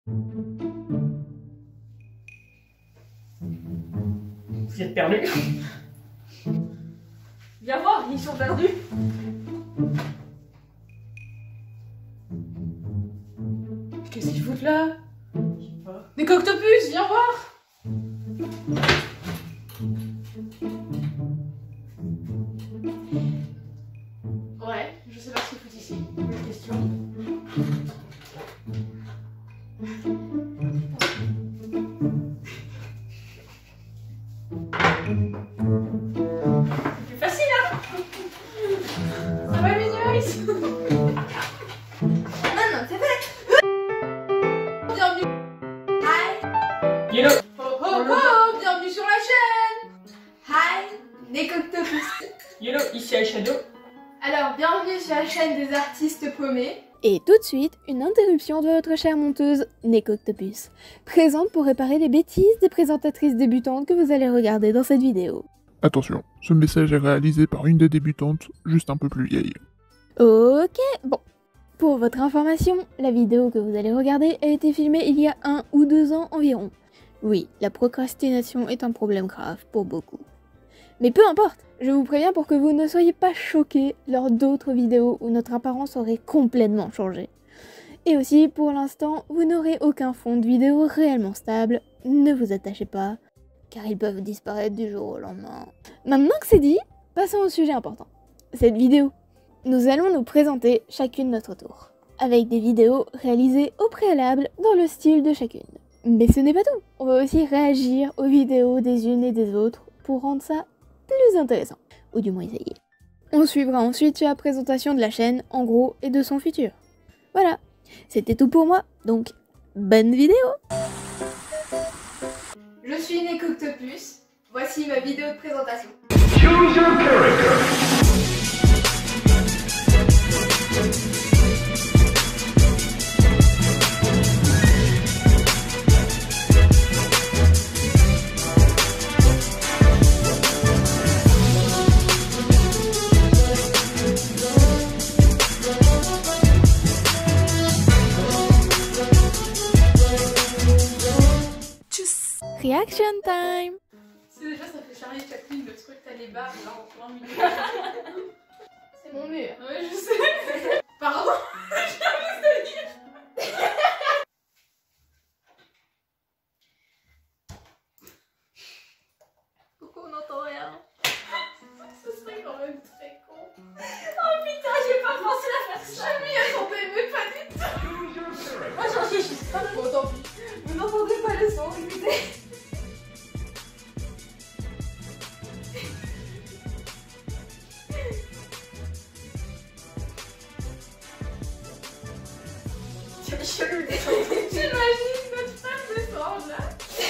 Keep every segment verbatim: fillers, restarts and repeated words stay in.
Vous êtes perdus? Viens voir, ils sont perdus. Qu'est-ce qu'ils foutent là? Je sais pas. Des coctopus, viens voir. Ouais, je sais pas ce qu'ils foutent ici. Bonne question. C'est plus facile, hein? Ça va mignon ici. Non, non, c'est vrai. Bienvenue. Hi. Hello. Oh, oh, oh, bienvenue sur la chaîne. Hi, des coctopus. Hello, ici iShadow. Alors, bienvenue sur la chaîne des artistes paumés. Et tout de suite, une interruption de votre chère monteuse Necoctopus, présente pour réparer les bêtises des présentatrices débutantes que vous allez regarder dans cette vidéo. Attention, ce message est réalisé par une des débutantes, juste un peu plus vieille. Ok, bon. Pour votre information, la vidéo que vous allez regarder a été filmée il y a un ou deux ans environ. Oui, la procrastination est un problème grave pour beaucoup. Mais peu importe, je vous préviens pour que vous ne soyez pas choqués lors d'autres vidéos où notre apparence aurait complètement changé. Et aussi, pour l'instant, vous n'aurez aucun fond de vidéo réellement stable, ne vous attachez pas, car ils peuvent disparaître du jour au lendemain. Maintenant que c'est dit, passons au sujet important. Cette vidéo. Nous allons nous présenter chacune notre tour, avec des vidéos réalisées au préalable dans le style de chacune. Mais ce n'est pas tout, on va aussi réagir aux vidéos des unes et des autres pour rendre ça plus intéressant, ou du moins essayer. On suivra ensuite sur la présentation de la chaîne, en gros, et de son futur. Voilà, c'était tout pour moi, donc bonne vidéo! Je suis Necoctopus. Voici ma vidéo de présentation. Choose your character. Reaction time! C'est déjà, ça fait Charlie Chaplin, le truc, t'as les barres là en plein milieu. C'est mon mur. Ouais, je sais. Pardon, je viens juste de lire. Pourquoi on n'entend rien? Ce serait quand même très con. Oh putain, j'ai pas pensé à faire ça. Je m'y attendais, mais pas du tout. Moi j'en suis juste pas. Bon, tant pis. Vous n'entendez pas le son, écoutez. J'imagine notre frère descendre là.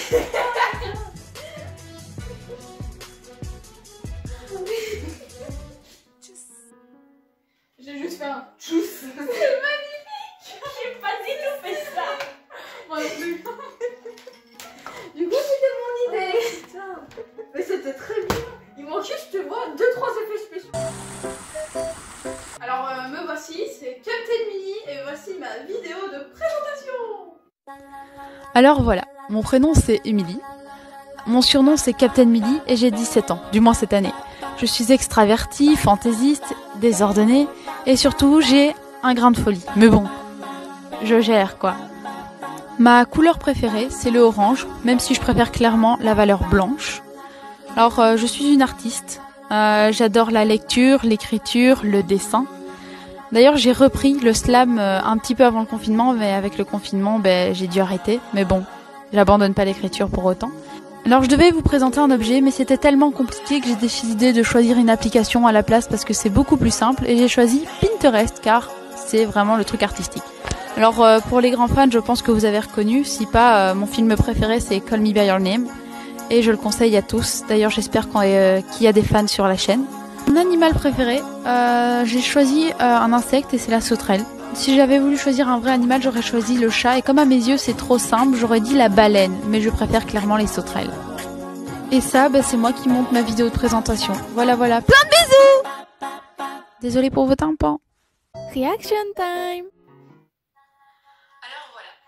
J'ai juste fait un tchuss. C'est magnifique. J'ai pas dit tout fait ça. Moi non plus. Du coup c'était mon idée. Putain. Mais c'était très bien. Il manquait, je te vois, deux trois effets spéciaux. Alors euh, me voici, c'est Captain Mini et voici ma vidéo de présentation. Alors voilà, mon prénom c'est Émilie. Mon surnom c'est Captain Mili et j'ai dix-sept ans, du moins cette année. Je suis extravertie, fantaisiste, désordonnée et surtout j'ai un grain de folie. Mais bon, je gère quoi. Ma couleur préférée c'est le orange, même si je préfère clairement la valeur blanche. Alors euh, je suis une artiste, euh, j'adore la lecture, l'écriture, le dessin. D'ailleurs j'ai repris le slam euh, un petit peu avant le confinement, mais avec le confinement ben, j'ai dû arrêter. Mais bon, j'abandonne pas l'écriture pour autant. Alors je devais vous présenter un objet, mais c'était tellement compliqué que j'ai décidé de choisir une application à la place parce que c'est beaucoup plus simple et j'ai choisi Pinterest car c'est vraiment le truc artistique. Alors euh, pour les grands fans, je pense que vous avez reconnu, si pas, euh, mon film préféré c'est Call Me By Your Name et je le conseille à tous. D'ailleurs j'espère qu'il euh, y a des fans sur la chaîne. Mon animal préféré, euh, j'ai choisi euh, un insecte et c'est la sauterelle. Si j'avais voulu choisir un vrai animal, j'aurais choisi le chat. Et comme à mes yeux, c'est trop simple, j'aurais dit la baleine. Mais je préfère clairement les sauterelles. Et ça, bah, c'est moi qui monte ma vidéo de présentation. Voilà, voilà. Plein de bisous! Désolée pour vos tympans. Reaction time! Alors voilà,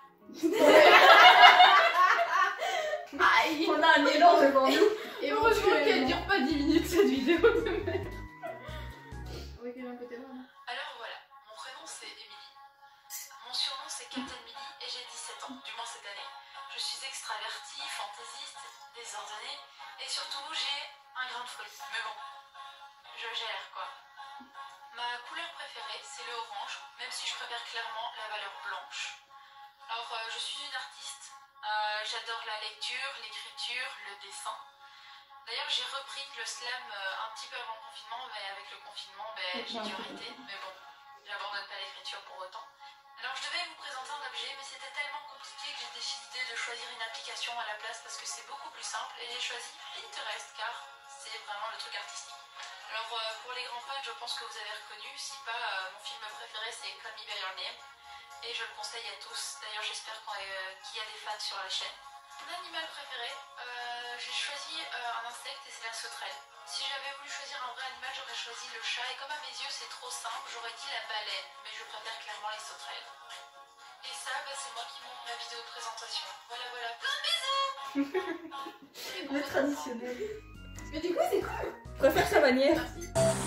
Aïe. On a un élan devant nous. Et heureusement qu'elle dure pas dix minutes cette vidéo de merde. Recule un peu tes mains. Alors voilà, mon prénom c'est Émilie. Mon surnom c'est Captain Millie et j'ai dix-sept ans, du moins cette année. Je suis extravertie, fantaisiste, désordonnée et surtout j'ai un grain de folie. Mais bon, je gère quoi. Ma couleur préférée c'est le orange, même si je préfère clairement la valeur blanche. Alors euh, je suis une artiste. Euh, J'adore la lecture, l'écriture, le dessin. D'ailleurs j'ai repris le slam euh, un petit peu avant le confinement, mais avec le confinement ben, j'ai dû arrêter. Mais bon, j'abandonne pas l'écriture pour autant. Alors je devais vous présenter un objet, mais c'était tellement compliqué que j'ai décidé de choisir une application à la place parce que c'est beaucoup plus simple et j'ai choisi Pinterest car c'est vraiment le truc artistique. Alors euh, pour les grands fans, je pense que vous avez reconnu, si pas, euh, mon film préféré c'est Call Me By Your Name et je le conseille à tous. D'ailleurs j'espère qu'on est, euh, qu'il y a des fans sur la chaîne. Mon animal préféré, euh, j'ai choisi euh, un insecte et c'est la sauterelle. Si j'avais voulu choisir un vrai animal, j'aurais choisi le chat et comme à mes yeux c'est trop simple, j'aurais dit la baleine, mais je préfère clairement les sauterelles. Et ça, bah, c'est moi qui monte ma vidéo de présentation. Voilà, voilà, plein de bisous. Le traditionnel. Mais du coup, c'est cool. Je préfère sa manière. Merci.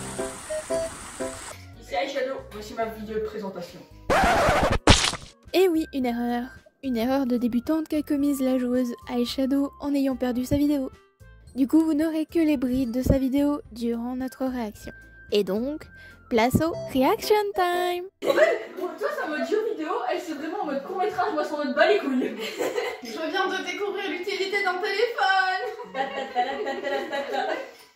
Ici Eyeshadow, voici ma vidéo de présentation. Et oui, une erreur. Une erreur de débutante qu'a commise la joueuse Eyeshadow en ayant perdu sa vidéo. Du coup, vous n'aurez que les brides de sa vidéo durant notre réaction. Et donc, place au reaction time. En fait, pour toi, c'est en mode jeu vidéo, elle c'est vraiment en mode court métrage, moi c'est en mode bas les couilles. Je viens de découvrir l'utilité d'un téléphone. Ta ta ta ta ta ta ta ta.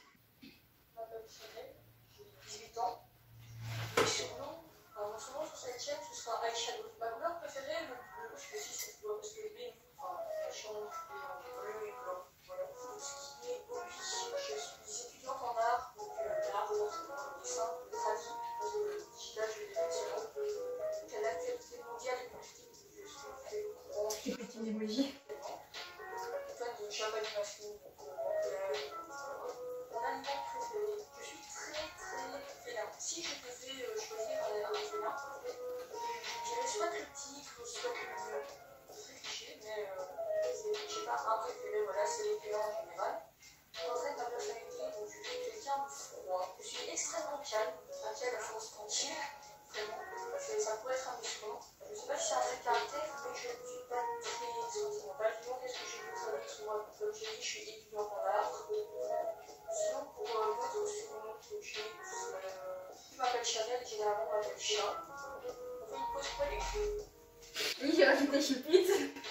J'ai dix-huit ans. Mon surnom, alors mon surnom sur cette chaîne, ce sera Eyeshadow. Ma couleur préférée, le bleu, je sais si c'est bleu parce que les blés, enfin, la chambre, bleu et blanc. Voilà. Pour ce qui est hobby, je suis étudiante en art, donc euh, l'art, le dessin, le traduit, le digital, je vais les faire. Donc à l'actualité mondiale et politique, je suis au courant. Des petits emojis. Toi, je suis un peu masculine, donc euh, mon animal préféré, je suis très très félin. Si je devais euh, choisir un, un félin, je dirais soit critique, soit euh, très cliché, mais euh, j'ai pas un préféré, voilà, c'est les félins en général. Portrait de ma personnalité, donc je suis quelqu'un de froid. Je suis extrêmement calme, un calme à force tranquille, vraiment. Ça pourrait être un musclant. Je sais pas si c'est un trait de caractère, mais je ne suis pas très sentimentale. Disons qu'est-ce que j'ai pu travailler sur moi. Comme j'ai dit, je suis étudiante en art. Sinon, pour euh, d'autres surnoms que j'ai, euh, je m'appelle Chanel, généralement on m'appelle Chien. On fait une pause collective. Oui, j'ai rajouté Chupit.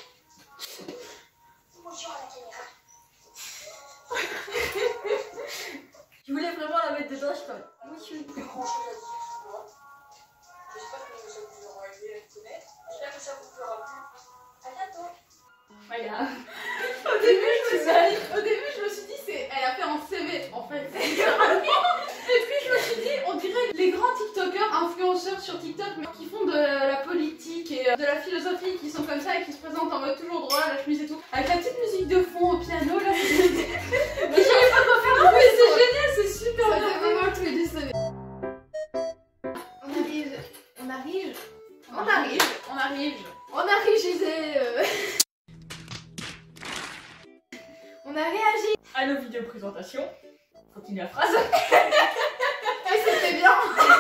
Bonjour à la caméra. Je voulais vraiment la mettre dedans, je suis comme. Oui, je suis. Plus grand chose à dire sur moi. J'espère que ça vous aura aidé à me connaître. J'espère que ça vous fera plu. À bientôt. Voilà. Au début, je me suis dit, au début, je me suis dit, c'est, elle a fait un C V en fait. Et puis je me suis dit, on dirait les grands TikTokers, influenceurs sur TikTok, mais qui font de la politique et de la philosophie, qui sont comme ça et qui se présentent en mode toujours droit, la chemise et tout, avec la petite musique de fond au piano là. Mais je savais pas quoi faire. Non mais c'est génial, c'est super bien. Ça fait vraiment tous les deux C V. On arrive, on arrive, on arrive, on arrive, on arrive chez elle. On a réagi. À nos vidéos présentation. Continue la phrase. Et c'était bien.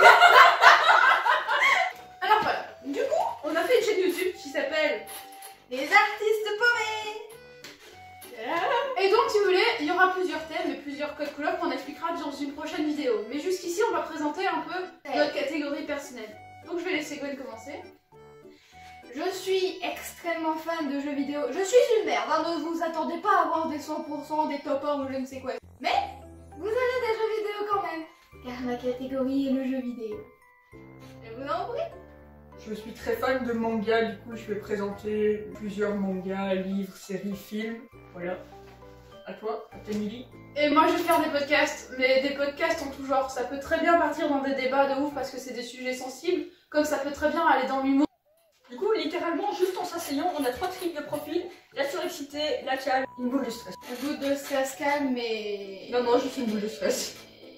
Alors voilà, du coup, on a fait une chaîne YouTube qui s'appelle Les Artistes Paumés. Et donc, si vous voulez, il y aura plusieurs thèmes et plusieurs codes couleurs qu'on expliquera dans une prochaine vidéo. Mais jusqu'ici, on va présenter un peu notre catégorie personnelle. Donc, je vais laisser Gwen commencer. Je suis extrêmement fan de jeux vidéo. Je suis une merde, hein, ne vous attendez pas à avoir des cent pour cent, des top un ou je ne sais quoi. Mais vous avez des jeux vidéo quand même. Car ma catégorie est le jeu vidéo. Et vous en prie. Je suis très fan de manga, du coup je vais présenter plusieurs mangas, livres, séries, films. Voilà. À toi, à Émilie. Et moi je vais faire des podcasts, mais des podcasts en tout genre. Ça peut très bien partir dans des débats de ouf parce que c'est des sujets sensibles, comme ça peut très bien aller dans l'humour. Du coup, littéralement, juste en s'asseyant, on a trois types de profils. La surexcitée, la calme, une boule de stress. Un bout de stress calme, mais... Non, non, juste une boule de stress.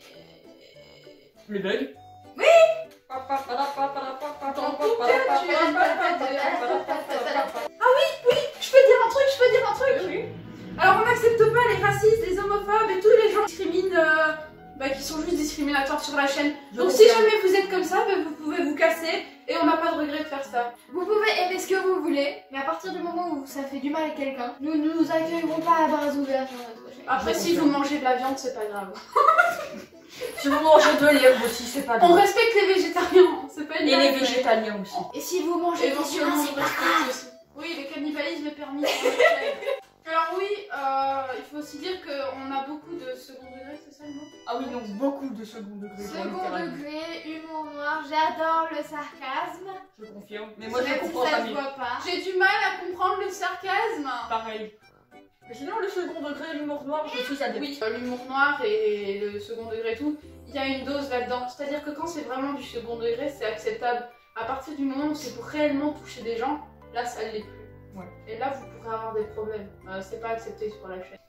Le bug. Oui. Dans tout cas, tu as une patate. Ah oui, oui, oui, je peux dire un truc, je peux dire un truc. Oui. Alors on n'accepte pas les racistes, les homophobes et tous les gens qui discriminent, euh, bah, qui sont juste discriminatoires sur la chaîne. Je Donc si confirme. jamais vous êtes comme ça, bah, vous pouvez vous casser et on n'a pas de regret de faire ça. Vous pouvez aimer ce que vous voulez, mais à partir du moment où ça fait du mal à quelqu'un, nous ne nous accueillerons pas à bras ouverts sur notre chaîne. Après Je si vous confirme. mangez de la viande, c'est pas grave. Si vous mangez de l'herbe aussi, c'est pas On grave. respecte les végétariens, c'est pas une Et les blague, mais- végétaliens aussi. Et si vous mangez des Éventuellement, humains, on c'est pas respecte grave. aussi. Oui, le cannibalisme est permis sur la chaîne. Alors oui, euh, il faut aussi dire qu'on a beaucoup de second degré, c'est ça le mot? Ah oui, non, beaucoup de second degré. Second littéralement. degré, humour noir, j'adore le sarcasme. Je confirme. Mais moi, je Même si comprends ça pas se mieux. voit pas. J'ai du mal à comprendre le sarcasme. Pareil. Mais sinon, le second degré, l'humour noir, je suis adepte. Oui, euh, l'humour noir et le second degré et tout, il y a une dose là-dedans. C'est-à-dire que quand c'est vraiment du second degré, c'est acceptable. À partir du moment où c'est pour réellement toucher des gens, là ça ne l'est plus. Ouais. Et là vous pourrez avoir des problèmes. Euh, c'est pas accepté sur la chaîne.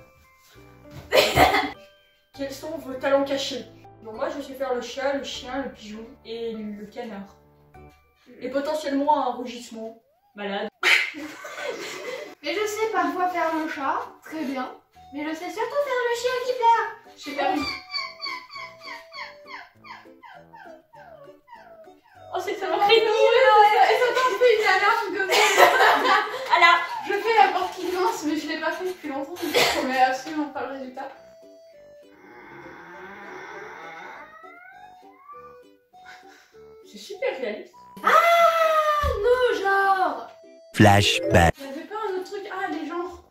Quels sont vos talents cachés? Bon, moi, je sais faire le chat, le chien, le pigeon et le canard. Et potentiellement un rugissement. Malade. Mais je sais parfois faire le chat, très bien. Mais je sais surtout faire le chien qui pleure. J'ai perdu. Oh, c'est tellement Et ça t'en fait une alarme comme ça. Alors, Je fais la porte qui grince, mais je l'ai pas fait depuis longtemps, donc je connais absolument pas le résultat. c'est super réaliste. Ah, nous, genre. Flashback. Y'avait pas un autre truc? Ah, les genres.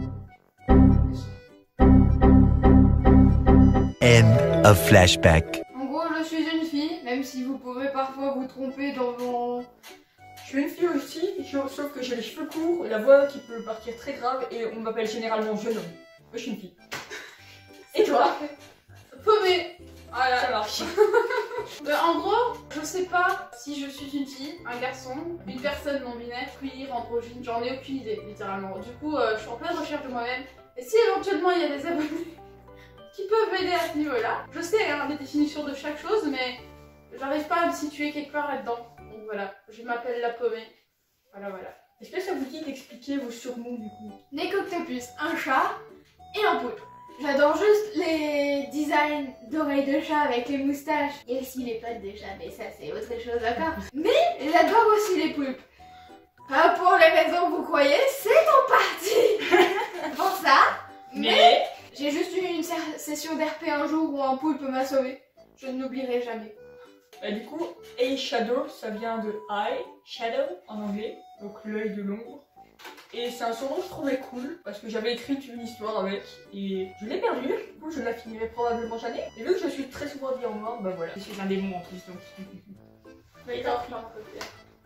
End of flashback. En gros, je suis une fille, même si vous pouvez parfois vous tromper dans vos... Je suis une fille aussi, sauf que j'ai les cheveux courts, la voix qui peut partir très grave et on m'appelle généralement jeune homme. Moi, je suis une fille. Et toi? Paumé. Voilà. Ça marche. Euh, en gros, je sais pas si je suis une fille, un garçon, une personne non binaire, queer, androgyne, j'en ai aucune idée, littéralement. Du coup, euh, je suis en pleine recherche de moi-même. Et si éventuellement il y a des abonnés qui peuvent m'aider à ce niveau-là, je sais hein, les définitions de chaque chose, mais j'arrive pas à me situer quelque part là-dedans. Donc voilà, je m'appelle la paumée. Voilà, voilà. Est-ce que ça vous dit d'expliquer vos surnoms du coup? Nécoctopus, un chat et un poulpe. J'adore juste les designs d'oreilles de chat avec les moustaches et aussi les pattes de chat, mais ça c'est autre chose d'accord. Mais j'adore aussi les poulpes. Pas pour les raisons que vous croyez, c'est en partie pour ça. Mais... J'ai juste eu une ser- session d'R P un jour où un poulpe m'a sauvé. Je ne l'oublierai jamais. Bah, du coup, A Shadow, ça vient de Eye, Shadow en anglais, donc l'œil de l'ombre. Et c'est un surnom que je trouvais cool parce que j'avais écrit une histoire avec et je l'ai perdu, du coup je la finirai probablement jamais. Et vu que je suis très souvent habillée en noir, bah voilà, je suis un démon en plus donc. Mais t'as plein de côtés.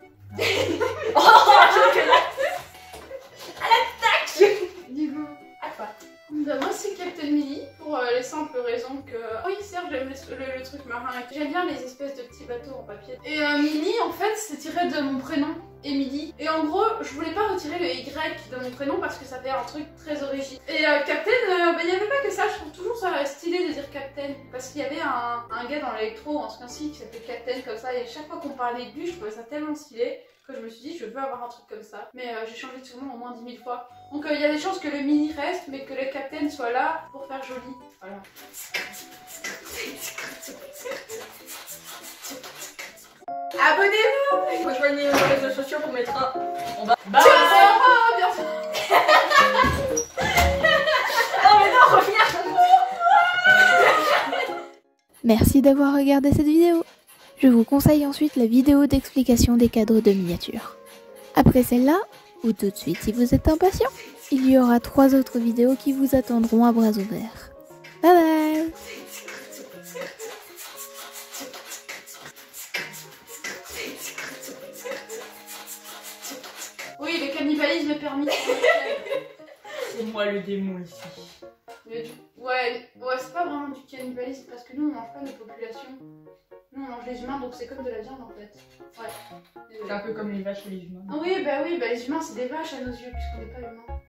Du coup, À quoi? Bah, moi c'est Captain Millie pour euh, les simples raisons que... Oui certes j'aime le, le- le truc marin, j'aime bien les espèces de petits bateaux en papier. Et euh, Millie en fait c'est tiré de mon prénom, Emily. Et en gros je voulais pas retirer le Y de mon prénom parce que ça fait un truc très original. Et euh, Captain, euh, bah il y avait pas que ça, je trouve toujours ça stylé de dire Captain. Parce qu'il y avait un, un gars dans l'électro en ce cas-ci qui s'appelait Captain comme ça et chaque fois qu'on parlait de lui je trouvais ça tellement stylé que je me suis dit je veux avoir un truc comme ça. Mais euh, j'ai changé de surnom au moins dix mille fois. Donc il euh, y a des chances que le mini reste mais que le captain soit là pour faire joli. Voilà. Abonnez-vous! Rejoignez nos réseaux sociaux qu'on mettra en bas. Bye! Oh, bien sûr. Oh mais non, reviens! Merci d'avoir regardé cette vidéo. Je vous conseille ensuite la vidéo d'explication des cadres de miniatures. Après celle-là, ou tout de suite si vous êtes impatient, il y aura trois autres vidéos qui vous attendront à bras ouverts. Bye bye! Oui, le cannibalisme est permis. C'est moi le démon ici. Mais du... Ouais, ouais c'est pas vraiment du cannibalisme parce que nous on mange pas nos populations. Nous on mange les humains donc c'est comme de la viande en fait. Ouais. C'est un peu comme les vaches et les humains. Ah oui, bah oui, bah les humains c'est des vaches à nos yeux puisqu'on n'est pas humains.